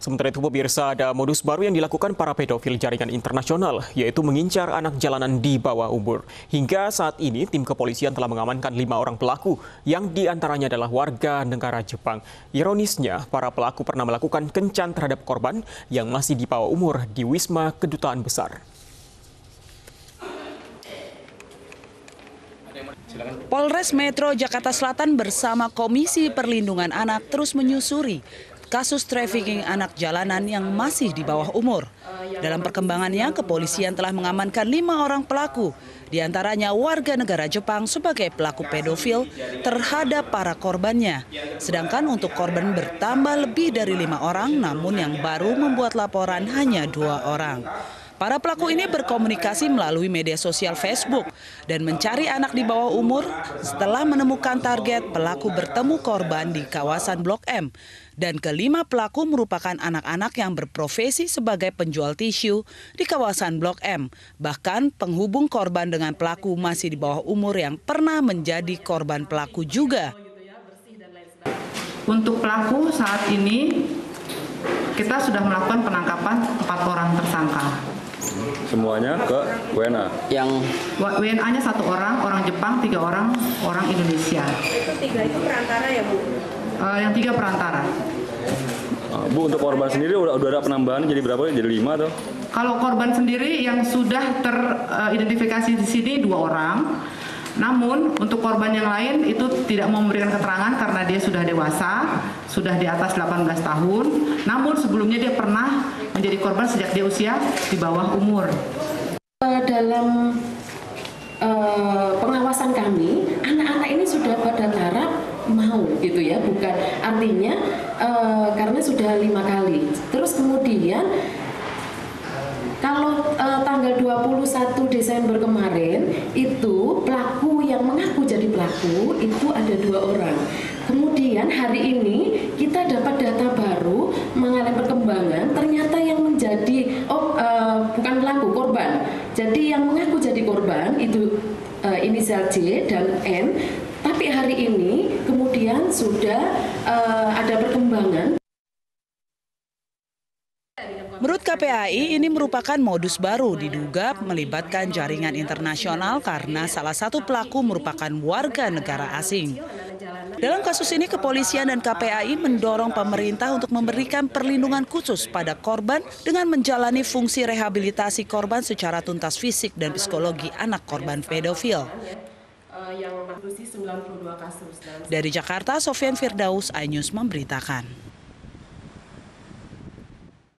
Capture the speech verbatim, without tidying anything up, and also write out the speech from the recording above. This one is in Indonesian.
Sementara itu pemirsa, ada modus baru yang dilakukan para pedofil jaringan internasional, yaitu mengincar anak jalanan di bawah umur. Hingga saat ini tim kepolisian telah mengamankan lima orang pelaku, yang diantaranya adalah warga negara Jepang. Ironisnya, para pelaku pernah melakukan kencan terhadap korban yang masih di bawah umur di Wisma Kedutaan Besar. Polres Metro Jakarta Selatan bersama Komisi Perlindungan Anak terus menyusuri kasus trafficking anak jalanan yang masih di bawah umur. Dalam perkembangannya, kepolisian telah mengamankan lima orang pelaku, diantaranya warga negara Jepang sebagai pelaku pedofil terhadap para korbannya. Sedangkan untuk korban bertambah lebih dari lima orang, namun yang baru membuat laporan hanya dua orang. Para pelaku ini berkomunikasi melalui media sosial Facebook dan mencari anak di bawah umur setelah menemukan target pelaku bertemu korban di kawasan Blok M. Dan kelima pelaku merupakan anak-anak yang berprofesi sebagai penjual tisu di kawasan Blok M. Bahkan penghubung korban dengan pelaku masih di bawah umur yang pernah menjadi korban pelaku juga. Untuk pelaku saat ini kita sudah melakukan penangkapan empat orang tersangka. Semuanya ke W N A? Yang W N A-nya satu orang, orang Jepang, tiga orang, orang Indonesia. Itu tiga itu perantara ya, Bu? Uh, yang tiga perantara. Uh, Bu, untuk korban sendiri udah, udah ada penambahan jadi berapa? Jadi lima atau? Kalau korban sendiri yang sudah teridentifikasi di sini dua orang. Namun untuk korban yang lain itu tidak mau memberikan keterangan karena dia sudah dewasa, sudah di atas delapan belas tahun. Namun sebelumnya dia pernah menjadi korban sejak dia usia di bawah umur. Dalam uh, pengawasan kami, anak-anak ini sudah pada taraf mau gitu ya, bukan artinya uh, karena sudah lima kali. Terus kemudian kalau uh, tanggal dua puluh satu Desember kemarin itu pelaku yang mengaku jadi pelaku itu ada dua orang. Kemudian hari ini kita dapat data baru mengalami perkembangan, ternyata yang menjadi oh uh, bukan pelaku, korban. Jadi yang mengaku jadi korban itu uh, inisial J dan N. Tapi hari ini kemudian sudah uh, ada perkembangan. Menurut K P A I, ini merupakan modus baru diduga melibatkan jaringan internasional karena salah satu pelaku merupakan warga negara asing. Dalam kasus ini, kepolisian dan K P A I mendorong pemerintah untuk memberikan perlindungan khusus pada korban dengan menjalani fungsi rehabilitasi korban secara tuntas fisik dan psikologi anak korban pedofil. Dari Jakarta, Sofyan Firdaus, iNews memberitakan.